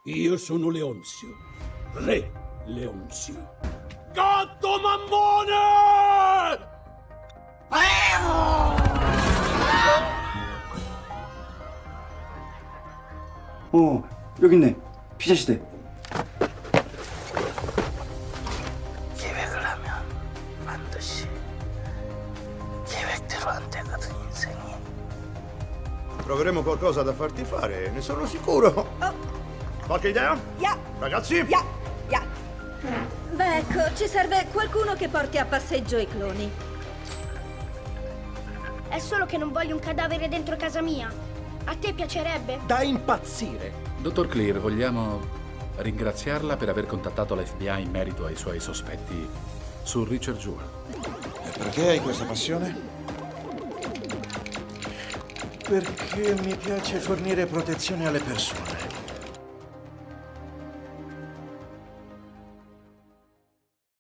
Io sono Leonzio, re Leonzio. Gatto Mammone! 여기 있네. 피자시대. 계획을 하면 반드시 계획대로 안 되거든, 인생이. Troveremo qualcosa da farti fare, ne sono sicuro. Qualche idea? Ya. Ragazzi? Ya. Beh, ecco, ci serve qualcuno che porti a passeggio i cloni. È solo che non voglio un cadavere dentro casa mia. A te piacerebbe? Da impazzire! Dottor Clear, vogliamo ringraziarla per aver contattato l'FBI in merito ai suoi sospetti su Richard Jewell. E perché hai questa passione? Perché mi piace fornire protezione alle persone.